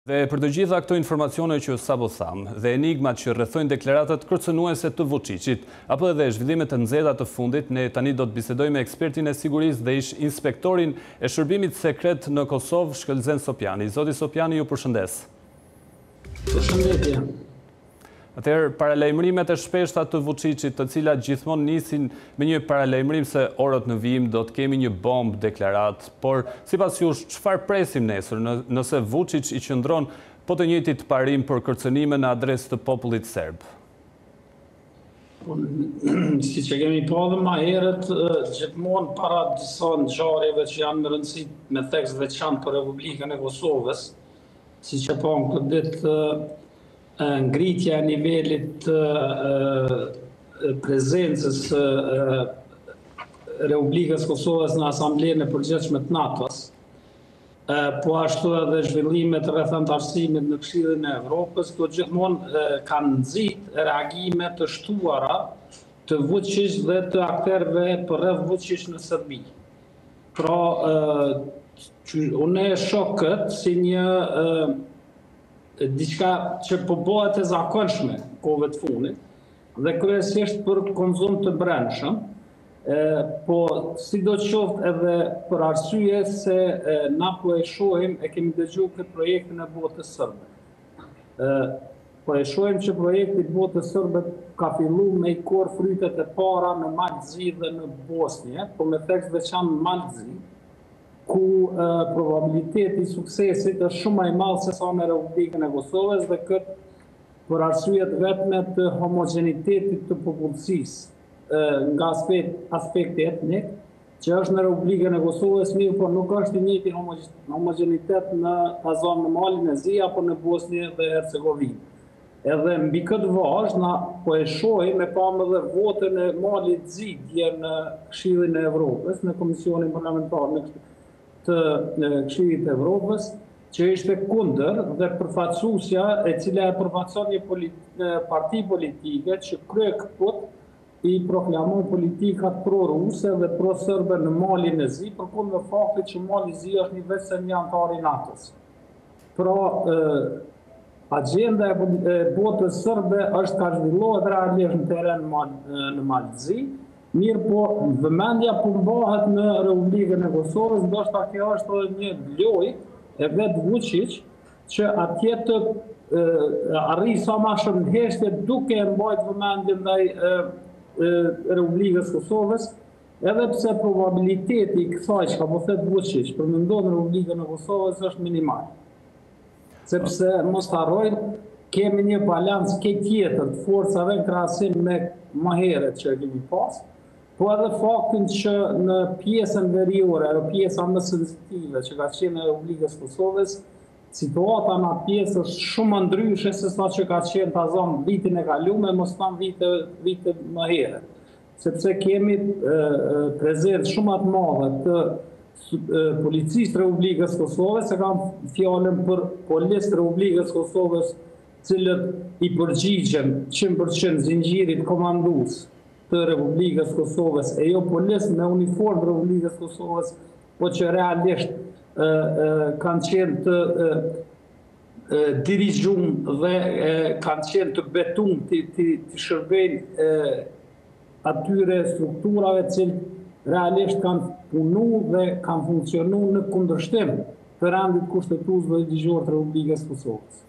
Dhe për të gjitha këto informacione që sapo tham, dhe enigmat që rrethojnë deklaratat kërcënuese të Vučićit, apo edhe zhvillimet të nxehta të fundit, ne tani do të bisedojmë me ekspertin e sigurisë dhe ish inspektorin e shërbimit sekret në Kosovë, Shkëlzen Sopjani. Zoti Sopjani, ju përshëndes. Përshëndetje. Atëherë, paralajmërimet e shpeshta të Vučićit, të cilat gjithmonë nisin me një paralajmërim se orët në vijim do të kemi një bombë deklarat, por sipas jush, çfarë presim nesër nëse Vučić i qëndron po të njëjtit parim për kërcënime në adresë të popullit serb? Si që kemi pa dhe ma herët, gjithmonë para disa ngjarjeve që janë në rëndësi me tekst veçantë për Republikën e Kosovës, si që pa në këtë ditë ngritja e nivelit prezencës Republikës Kosovës në Asamblenë e Përgjithshme të NATO-s, po ashtu edhe zhvillimet rreth anëtarësimit në Këshillin e Evropës, këto gjithmonë kanë nxit reagime të shtuara të Vučić dhe të akterëve përreth Vučić në Serbi. Pra, unë e shoh këtë si një diçka që po bëhet e zakonshme kohëve të fundit dhe kryesisht për konsum të brendshëm, po sidoqoftë edhe për arsye se na po e shohim, e kemi dëgjuar këtë projektin e botës sërbe. Po e shohim që projekti i botës sërbe ka filluar me i korr frytet e para në Malzi dhe në Bosnjë, po me tekst veçantë në Malzi, ku probabiliteti i suksesit është shumë më i madh se sa në Republikën e Kosovës dhe këtë për arsyet vetme të homogenitetit të popullsisë nga aspekti etnik, që është në Republikën e Kosovës mirë, por nuk është i njëjti homogenitet në zonën e Malin e Zi apo në Bosnjë dhe Hercegovinë. Edhe mbi këtë vazh na po e shohim e pamë edhe votën e Malit Zi dje në Këshillin e Evropës, në Komisionin Parlamentar të Këshillit të Evropës, që ishte kundër dhe përfaqësuesja e cila e përfaqëson një parti politike që krye këput i proklamon politikat pro-ruse dhe pro-serbe në Malin e Zi, përkundër faktit që Mali i Zi është një vetëm një antar i NATO-s. Pra, agenda e botës serbe është ka zhvillohet realisht në teren në Malin e Zi, mirë po vëmendja po mbahet në Republikën e Kosovës, ndoshta kjo është edhe një lojë e vetë Vučić që atje të arrijë sa më shumë ndeshje duke e mbajtur vëmendjen ndaj Republikës Kosovës, edhe pse probabiliteti i kësaj që po thet Vučić për me ndodhur në Republikën e Kosovës është minimal. Sepse mos harrojmë, kemi një balancë tjetër të forcave në krahasim me më herët që kemi pas, po edhe faktin që në pjesën veriore, apo pjesa më sensitive që ka qenë në Republikës Kosovës, situata në atë pjesë është shumë ndryshe se sa që ka qenë ta zonë vitin e kaluar, mos tan vite më herët. Sepse kemi prezencë shumë të madhe të policisë të Republikës Kosovës, e kam fjalën për policë të Republikës Kosovës, cilët i përgjigjen 100% zinxhirit komandues të Republikës Kosovës, e jo policë me uniformë të Republikës Kosovës, po që realisht kanë qenë të dirigjuar dhe kanë qenë të betuar të shërbejnë atyre strukturave që realisht kanë punuar dhe kanë funksionuar në kundërshtim të rendit kushtetues dhe ligjor të Republikës Kosovës.